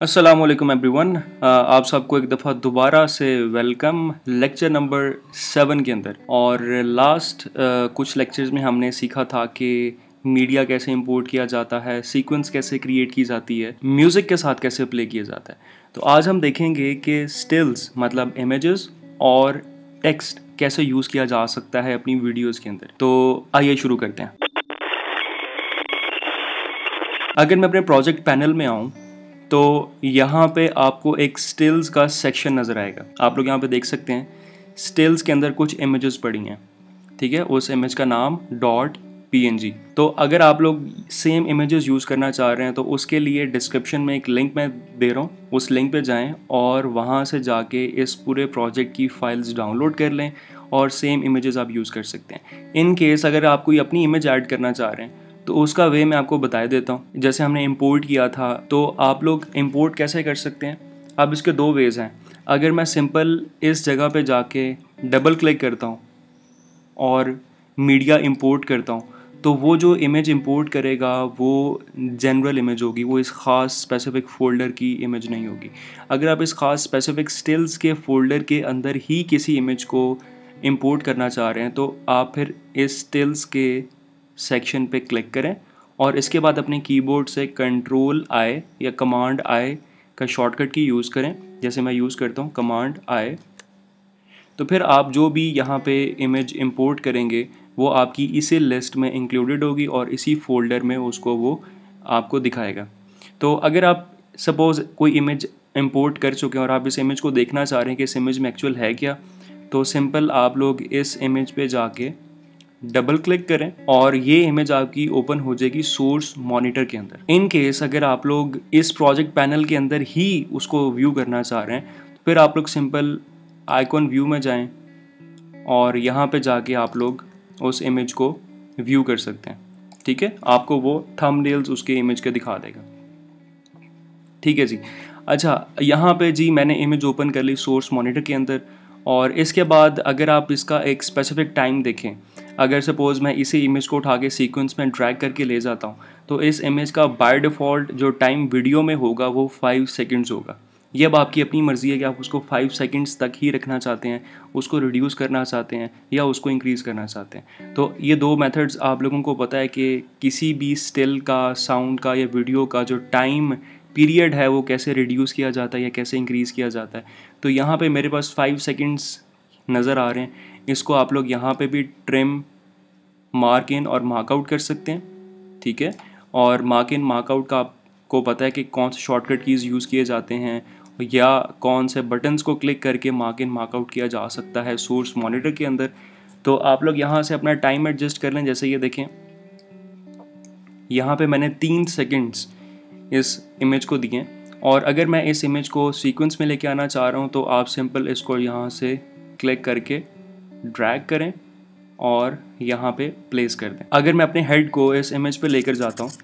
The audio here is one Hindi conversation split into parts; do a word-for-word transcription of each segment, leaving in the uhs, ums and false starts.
अस्सलामुअलैकुम एवरीवन। आप सबको एक दफ़ा दोबारा से वेलकम लेक्चर नंबर सेवन के अंदर। और लास्ट कुछ लेक्चर्स में हमने सीखा था कि मीडिया कैसे इंपोर्ट किया जाता है, सीक्वेंस कैसे क्रिएट की जाती है, म्यूज़िक के साथ कैसे प्ले किया जाता है। तो आज हम देखेंगे कि स्टिल्स मतलब इमेजेस और टेक्स्ट कैसे यूज़ किया जा सकता है अपनी वीडियोज़ के अंदर। तो आइए शुरू करते हैं। अगर मैं अपने प्रोजेक्ट पैनल में आऊँ तो यहाँ पे आपको एक स्टिल्स का सेक्शन नज़र आएगा। आप लोग यहाँ पे देख सकते हैं स्टिल्स के अंदर कुछ इमेजेस पड़ी हैं, ठीक है। उस इमेज का नाम डॉट पीएनजी। तो अगर आप लोग सेम इमेजेस यूज़ करना चाह रहे हैं तो उसके लिए डिस्क्रिप्शन में एक लिंक मैं दे रहा हूँ, उस लिंक पे जाएं और वहाँ से जाके इस पूरे प्रोजेक्ट की फाइल्स डाउनलोड कर लें और सेम इमेजेस आप यूज़ कर सकते हैं। इन केस अगर आप कोई अपनी इमेज ऐड करना चाह रहे हैं तो उसका वे मैं आपको बता देता हूँ। जैसे हमने इंपोर्ट किया था, तो आप लोग इंपोर्ट कैसे कर सकते हैं। अब इसके दो वेज़ हैं। अगर मैं सिंपल इस जगह पे जाके डबल क्लिक करता हूँ और मीडिया इंपोर्ट करता हूँ तो वो जो इमेज इंपोर्ट करेगा वो जनरल इमेज होगी, वो इस ख़ास स्पेसिफिक फ़ोल्डर की इमेज नहीं होगी। अगर आप इस ख़ास स्पेसिफिक स्टिल्स के फ़ोल्डर के अंदर ही किसी इमेज को इंपोर्ट करना चाह रहे हैं तो आप फिर इस स्टिल्स के सेक्शन पे क्लिक करें और इसके बाद अपने कीबोर्ड से कंट्रोल आई या कमांड आई का शॉर्टकट की यूज़ करें। जैसे मैं यूज़ करता हूँ कमांड आई, तो फिर आप जो भी यहाँ पे इमेज इंपोर्ट करेंगे वो आपकी इसी लिस्ट में इंक्लूडेड होगी और इसी फोल्डर में उसको वो आपको दिखाएगा। तो अगर आप सपोज़ कोई इमेज इंपोर्ट कर चुके हैं और आप इस इमेज को देखना चाह रहे हैं कि इस इमेज में एक्चुअल है क्या, तो सिंपल आप लोग इस इमेज पे जाके डबल क्लिक करें और ये इमेज आपकी ओपन हो जाएगी सोर्स मॉनिटर के अंदर। इन केस अगर आप लोग इस प्रोजेक्ट पैनल के अंदर ही उसको व्यू करना चाह रहे हैं तो फिर आप लोग सिंपल आइकॉन व्यू में जाएं और यहाँ पे जाके आप लोग उस इमेज को व्यू कर सकते हैं, ठीक है। आपको वो थंबनेल्स उसके इमेज के दिखा देगा, ठीक है जी। अच्छा, यहाँ पे जी मैंने इमेज ओपन कर ली सोर्स मॉनिटर के अंदर और इसके बाद अगर आप इसका एक स्पेसिफिक टाइम देखें, अगर सपोज़ मैं इसी इमेज को उठा के सीक्वेंस में ड्रैग करके ले जाता हूँ तो इस इमेज का बाय डिफ़ॉल्ट जो टाइम वीडियो में होगा वो फाइव सेकंड्स होगा। ये अब आपकी अपनी मर्ज़ी है कि आप उसको फाइव सेकंड्स तक ही रखना चाहते हैं, उसको रिड्यूस करना चाहते हैं या उसको इंक्रीज़ करना चाहते हैं। तो ये दो मेथड्स आप लोगों को पता है कि किसी भी स्टिल का, साउंड का या वीडियो का जो टाइम पीरियड है वो कैसे रिड्यूस किया जाता है या कैसे इंक्रीज़ किया जाता है। तो यहाँ पे मेरे पास फाइव सेकंड्स नज़र आ रहे हैं। इसको आप लोग यहाँ पे भी ट्रिम, मार्क इन और मार्क आउट कर सकते हैं, ठीक है। और मार्क इन मार्क आउट का आपको पता है कि कौन से शॉर्टकट कीज़ यूज़ किए जाते हैं या कौन से बटन्स को क्लिक करके मार्क इन मार्क आउट किया जा सकता है सोर्स मॉनिटर के अंदर। तो आप लोग यहाँ से अपना टाइम एडजस्ट कर लें। जैसे ये देखें, यहाँ पे मैंने तीन सेकंड्स इस इमेज को दिए और अगर मैं इस इमेज को सीक्वेंस में लेके आना चाह रहा हूँ तो आप सिंपल इसको यहाँ से क्लिक करके ड्रैग करें और यहाँ पे प्लेस कर दें। अगर मैं अपने हेड को इस इमेज पे लेकर जाता हूँ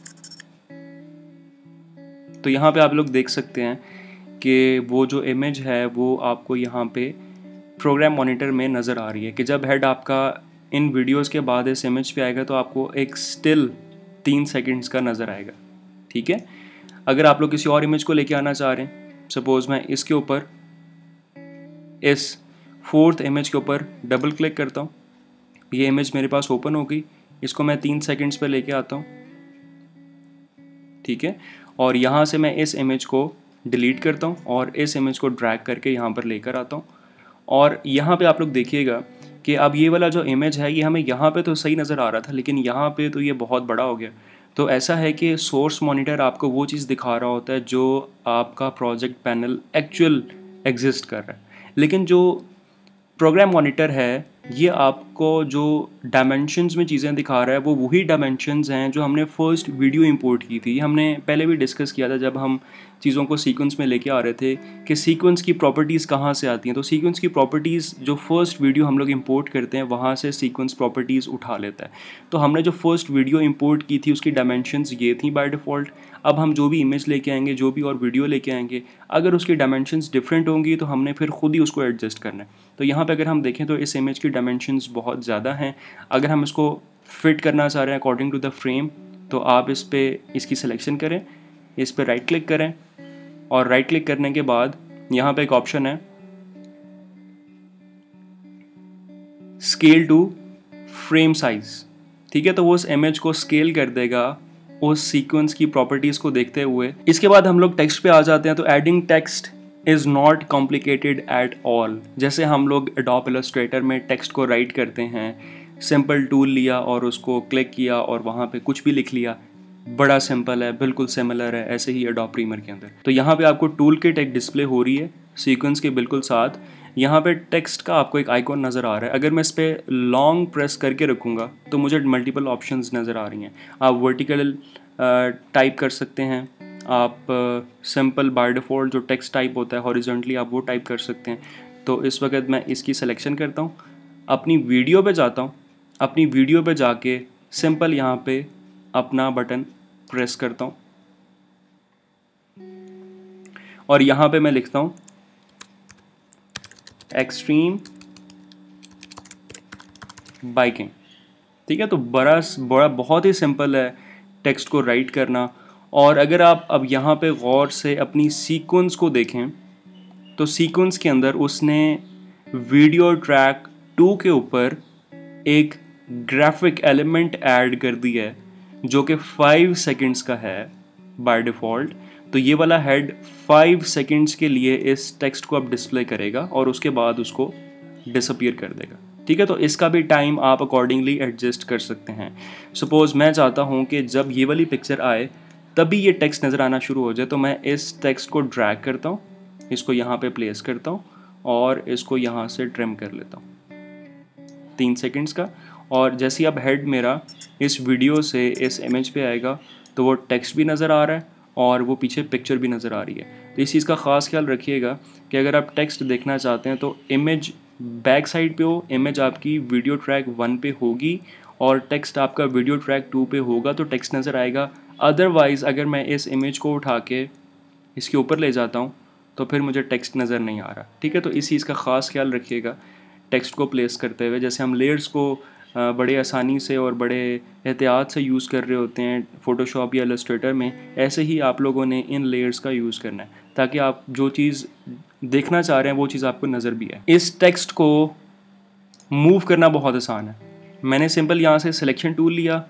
तो यहाँ पे आप लोग देख सकते हैं कि वो जो इमेज है वो आपको यहाँ पे प्रोग्राम मॉनिटर में नज़र आ रही है कि जब हेड आपका इन वीडियोस के बाद इस इमेज पे आएगा तो आपको एक स्टिल तीन सेकंड्स का नज़र आएगा, ठीक है। अगर आप लोग किसी और इमेज को लेके आना चाह रहे हैं, सपोज़ मैं इसके ऊपर इस फोर्थ इमेज के ऊपर डबल क्लिक करता हूँ, ये इमेज मेरे पास ओपन हो गई। इसको मैं तीन सेकंड्स पे लेके आता हूँ, ठीक है। और यहाँ से मैं इस इमेज को डिलीट करता हूँ और इस इमेज को ड्रैग करके यहाँ पर लेकर आता हूँ। और यहाँ पे आप लोग देखिएगा कि अब ये वाला जो इमेज है ये हमें यहाँ पे तो सही नज़र आ रहा था लेकिन यहाँ पे तो ये बहुत बड़ा हो गया। तो ऐसा है कि सोर्स मॉनिटर आपको वो चीज़ दिखा रहा होता है जो आपका प्रोजेक्ट पैनल एक्चुअल एग्जिस्ट कर रहा है, लेकिन जो प्रोग्राम मॉनिटर है ये आपको जो डायमेंशंस में चीज़ें दिखा रहा है वो वही डायमेंशंस हैं जो हमने फर्स्ट वीडियो इंपोर्ट की थी। हमने पहले भी डिस्कस किया था जब हम चीज़ों को सीक्वेंस में लेके आ रहे थे कि सीक्वेंस की प्रॉपर्टीज़ कहाँ से आती हैं। तो सीक्वेंस की प्रॉपर्टीज़ जो फर्स्ट वीडियो हम लोग इंपोर्ट करते हैं वहाँ से सीक्वेंस प्रॉपर्टीज़ उठा लेता है। तो हमने जो फर्स्ट वीडियो इंपोर्ट की थी उसकी डायमेंशंस ये थी बाय डिफ़ॉल्ट। अब हम जो भी इमेज लेके आएंगे, जो भी और वीडियो लेके आएंगे, अगर उसकी डायमेंशंस डिफरेंट होंगी तो हमने फिर खुद ही उसको एडजस्ट करना है। तो यहाँ पे अगर हम देखें तो इस इमेज की डायमेंशंस बहुत ज़्यादा हैं। अगर हम इसको फिट करना चाह रहे हैं अकॉर्डिंग टू द फ्रेम तो आप इस पर इसकी सिलेक्शन करें, इस पर राइट क्लिक करें और राइट क्लिक करने के बाद यहाँ पे एक ऑप्शन है स्केल टू फ्रेम साइज, ठीक है। तो वो उस इमेज को स्केल कर देगा उस सीक्वेंस की प्रॉपर्टीज को देखते हुए। इसके बाद हम लोग टेक्स्ट पे आ जाते हैं। तो adding text is not complicated at all. जैसे हम लोग एडोब इलस्ट्रेटर में टेक्स्ट को राइट करते हैं, सिंपल टूल लिया और उसको क्लिक किया और वहाँ पे कुछ भी लिख लिया, बड़ा सिंपल है, बिल्कुल सिमिलर है ऐसे ही एडोब प्रीमियर के अंदर। तो यहाँ पे आपको टूल किट एक डिस्प्ले हो रही है सीक्वेंस के बिल्कुल साथ। यहाँ पे टेक्स्ट का आपको एक आइकॉन नज़र आ रहा है। अगर मैं इस पर लॉन्ग प्रेस करके रखूँगा तो मुझे मल्टीपल ऑप्शंस नज़र आ रही हैं। आप वर्टिकल टाइप कर सकते हैं, आप सिंपल बाय डिफ़ॉल्ट जो टेक्स्ट टाइप होता है हॉरिजॉन्टली आप वो टाइप कर सकते हैं। तो इस वक्त मैं इसकी सिलेक्शन करता हूँ, अपनी वीडियो पे जाता हूँ, अपनी वीडियो पे जाके सिंपल यहाँ पे अपना बटन प्रेस करता हूँ और यहाँ पे मैं लिखता हूँ एक्सट्रीम बाइकिंग, ठीक है। तो बड़ा बड़ा बहुत ही सिंपल है टेक्स्ट को राइट करना। और अगर आप अब यहाँ पे गौर से अपनी सीक्वेंस को देखें तो सीक्वेंस के अंदर उसने वीडियो ट्रैक टू के ऊपर एक ग्राफिक एलिमेंट ऐड कर दिया है जो कि फाइव सेकंड्स का है बाय डिफ़ॉल्ट। तो ये वाला हेड फाइव सेकंड्स के लिए इस टेक्स्ट को अब डिस्प्ले करेगा और उसके बाद उसको डिसअपीयर कर देगा, ठीक है। तो इसका भी टाइम आप अकॉर्डिंगली एडजस्ट कर सकते हैं। सपोज़ मैं चाहता हूँ कि जब ये वाली पिक्चर आए तभी ये टेक्स्ट नज़र आना शुरू हो जाए, तो मैं इस टेक्स्ट को ड्रैग करता हूँ, इसको यहाँ पे प्लेस करता हूँ और इसको यहाँ से ट्रिम कर लेता हूँ तीन सेकंड्स का। और जैसे ही अब हेड मेरा इस वीडियो से इस इमेज पे आएगा तो वो टेक्स्ट भी नज़र आ रहा है और वो पीछे पिक्चर भी नज़र आ रही है। तो इस चीज़ का ख़ास ख्याल रखिएगा कि अगर आप टेक्स्ट देखना चाहते हैं तो इमेज बैक साइड पे हो, इमेज आपकी वीडियो ट्रैक वन पे होगी और टेक्स्ट आपका वीडियो ट्रैक टू पे होगा तो टेक्स्ट नज़र आएगा। अदरवाइज़ अगर मैं इस इमेज को उठा के इसके ऊपर ले जाता हूँ तो फिर मुझे टेक्स्ट नज़र नहीं आ रहा, ठीक है। तो इस चीज़ का ख़ास ख्याल रखिएगा टेक्स्ट को प्लेस करते हुए। जैसे हम लेयर्स को बड़े आसानी से और बड़े एहतियात से यूज़ कर रहे होते हैं फ़ोटोशॉप या इलस्ट्रेटर में, ऐसे ही आप लोगों ने इन लेयर्स का यूज़ करना है ताकि आप जो चीज़ देखना चाह रहे हैं वो चीज़ आपको नज़र भी आए। इस टेक्स्ट को मूव करना बहुत आसान है। मैंने सिंपल यहाँ से सिलेक्शन टूल लिया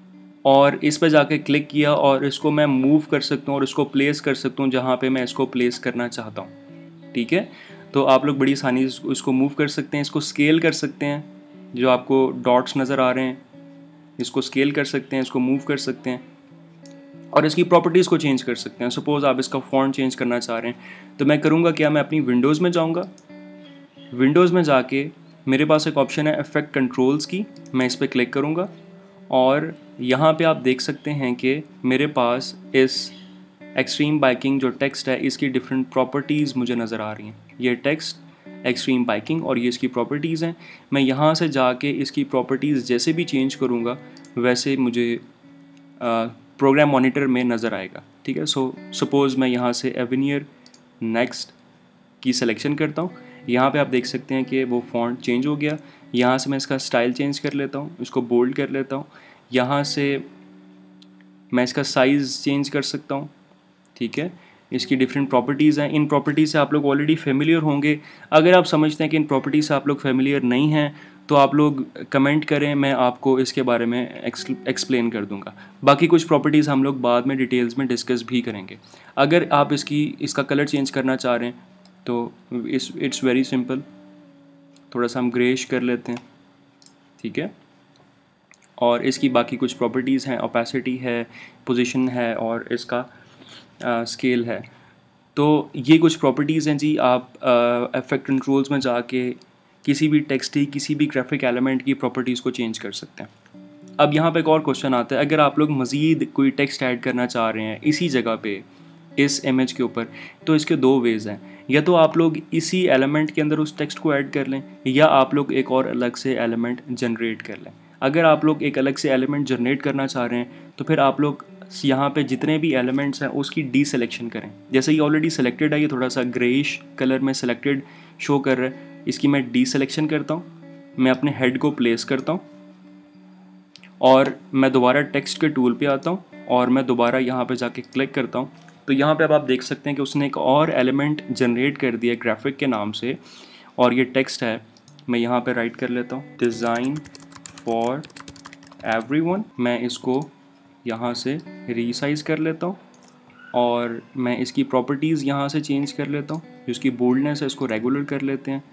और इस पर जाके क्लिक किया और इसको मैं मूव कर सकता हूँ और इसको प्लेस कर सकता हूँ जहाँ पे मैं इसको प्लेस करना चाहता हूँ, ठीक है। तो आप लोग बड़ी आसानी से इसको मूव कर सकते हैं, इसको स्केल कर सकते हैं, जो आपको डॉट्स नज़र आ रहे हैं इसको स्केल कर सकते हैं, इसको मूव कर सकते हैं और इसकी प्रॉपर्टीज़ को चेंज कर सकते हैं। सपोज़ आप इसका फ़ॉन्ट चेंज करना चाह रहे हैं तो मैं करूँगा क्या, मैं अपनी विंडोज़ में जाऊँगा, विंडोज़ में जाके मेरे पास एक ऑप्शन है इफेक्ट कंट्रोल्स की, मैं इस पर क्लिक करूँगा और यहाँ पे आप देख सकते हैं कि मेरे पास इस एक्सट्रीम बाइकिंग जो टेक्स्ट है इसकी डिफरेंट प्रॉपर्टीज़ मुझे नज़र आ रही हैं। ये टेक्स्ट एक्सट्रीम बाइकिंग और ये इसकी प्रॉपर्टीज़ हैं। मैं यहाँ से जाके इसकी प्रॉपर्टीज़ जैसे भी चेंज करूँगा वैसे मुझे प्रोग्राम मॉनिटर में नज़र आएगा, ठीक है। सो सपोज़ मैं यहाँ से एवेनियर नेक्स्ट की सिलेक्शन करता हूँ, यहाँ पे आप देख सकते हैं कि वो फॉन्ट चेंज हो गया। यहाँ से मैं इसका स्टाइल चेंज कर लेता हूँ, इसको बोल्ड कर लेता हूँ, यहाँ से मैं इसका साइज़ चेंज कर सकता हूँ, ठीक है। इसकी डिफरेंट प्रॉपर्टीज़ हैं, इन प्रॉपर्टीज़ से आप लोग ऑलरेडी फेमिलियर होंगे। अगर आप समझते हैं कि इन प्रॉपर्टीज़ से आप लोग फेमिलियर नहीं हैं तो आप लोग कमेंट करें, मैं आपको इसके बारे में एक्सप्लेन कर दूंगा। बाकी कुछ प्रॉपर्टीज़ हम लोग बाद में डिटेल्स में डिस्कस भी करेंगे। अगर आप इसकी इसका कलर चेंज करना चाह रहे हैं तो इस इट्स वेरी सिंपल, थोड़ा सा हम ग्रेश कर लेते हैं, ठीक है। और इसकी बाकी कुछ प्रॉपर्टीज़ हैं, ओपेसिटी है, पोजीशन है और इसका स्केल uh, है। तो ये कुछ प्रॉपर्टीज़ हैं जी। आप इफेक्ट uh, कंट्रोल्स में जाके किसी भी टेक्स्ट की किसी भी ग्राफिक एलिमेंट की प्रॉपर्टीज़ को चेंज कर सकते हैं। अब यहाँ पे एक और क्वेश्चन आता है, अगर आप लोग मज़ीद कोई टेक्स्ट ऐड करना चाह रहे हैं इसी जगह पे इस इमेज के ऊपर, तो इसके दो वेज़ हैं। या तो आप लोग इसी एलिमेंट के अंदर उस टेक्स्ट को ऐड कर लें या आप लोग एक और अलग से एलिमेंट जनरेट कर लें। अगर आप लोग एक अलग से एलिमेंट जनरेट करना चाह रहे हैं तो फिर आप लोग यहाँ पे जितने भी एलिमेंट्स हैं उसकी डी सिलेक्शन करें। जैसे ये ऑलरेडी सिलेक्टेड है, ये थोड़ा सा ग्रेइश कलर में सिलेक्टेड शो कर रहा है, इसकी मैं डी सिलेक्शन करता हूँ, मैं अपने हेड को प्लेस करता हूँ और मैं दोबारा टेक्स्ट के टूल पे आता हूँ और मैं दोबारा यहाँ पे जाके क्लिक करता हूँ तो यहाँ पे अब आप देख सकते हैं कि उसने एक और एलिमेंट जनरेट कर दिया ग्राफिक के नाम से, और ये टेक्स्ट है। मैं यहाँ पे राइट कर लेता हूँ डिज़ाइन फॉर एवरीवन। मैं इसको यहाँ से रीसाइज कर लेता हूँ और मैं इसकी प्रॉपर्टीज़ यहाँ से चेंज कर लेता हूँ। इसकी बोल्डनेस है इसको रेगुलर कर लेते हैं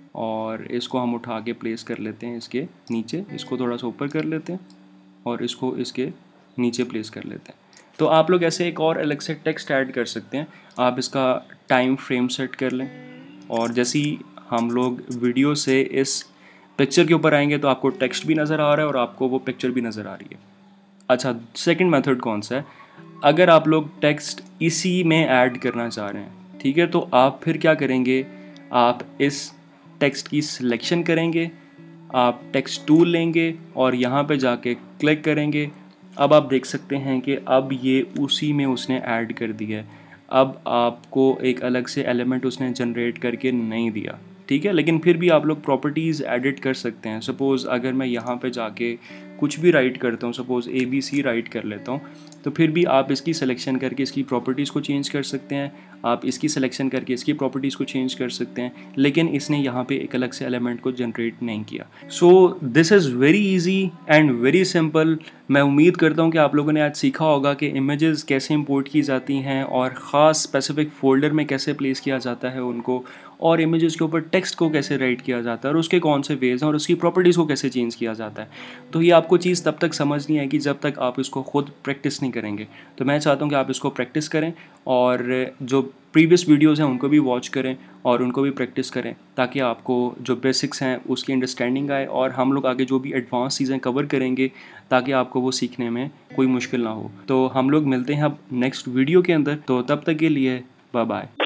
और इसको हम उठा के प्लेस कर लेते हैं इसके नीचे। इसको थोड़ा सा ऊपर कर लेते हैं और इसको इसके नीचे प्लेस कर लेते हैं। तो आप लोग ऐसे एक और अलग से टेक्स्ट ऐड कर सकते हैं। आप इसका टाइम फ्रेम सेट कर लें और जैसे ही हम लोग वीडियो से इस पिक्चर के ऊपर आएंगे तो आपको टेक्स्ट भी नज़र आ रहा है और आपको वो पिक्चर भी नज़र आ रही है। अच्छा, सेकंड मेथड कौन सा है? अगर आप लोग टेक्स्ट इसी में ऐड करना चाह रहे हैं, ठीक है, तो आप फिर क्या करेंगे, आप इस टेक्स्ट की सिलेक्शन करेंगे, आप टेक्स्ट टूल लेंगे और यहाँ पे जाके क्लिक करेंगे। अब आप देख सकते हैं कि अब ये उसी में उसने ऐड कर दिया है। अब आपको एक अलग से एलिमेंट उसने जनरेट करके नहीं दिया, ठीक है, लेकिन फिर भी आप लोग प्रॉपर्टीज़ एडिट कर सकते हैं। सपोज़ अगर मैं यहाँ पे जाके कुछ भी राइट करता हूँ, suppose A B C write कर लेता हूँ, तो फिर भी आप इसकी सिलेक्शन करके इसकी प्रॉपर्टीज़ को चेंज कर सकते हैं, आप इसकी सिलेक्शन करके इसकी प्रॉपर्टीज़ को चेंज कर सकते हैं, लेकिन इसने यहाँ पे एक अलग से एलिमेंट को जनरेट नहीं किया। So this is very easy and very simple. मैं उम्मीद करता हूँ कि आप लोगों ने आज सीखा होगा कि इमेजेस कैसे इंपोर्ट की जाती हैं और ख़ास स्पेसिफिक फ़ोल्डर में कैसे प्लेस किया जाता है उनको, और इमेजेस के ऊपर टेक्स्ट को कैसे राइट किया जाता है और उसके कौन से वेज हैं और उसकी प्रॉपर्टीज़ को कैसे चेंज किया जाता है। तो ये आपको चीज़ तब तक समझ नहीं आएगी जब तक आप इसको खुद प्रैक्टिस नहीं करेंगे। तो मैं चाहता हूँ कि आप इसको प्रैक्टिस करें और जो प्रीवियस वीडियोस हैं उनको भी वॉच करें और उनको भी प्रैक्टिस करें, ताकि आपको जो बेसिक्स हैं उसकी अंडरस्टैंडिंग आए और हम लोग आगे जो भी एडवांस चीज़ें कवर करेंगे ताकि आपको वो सीखने में कोई मुश्किल ना हो। तो हम लोग मिलते हैं अब नेक्स्ट वीडियो के अंदर, तो तब तक के लिए बाय बाय।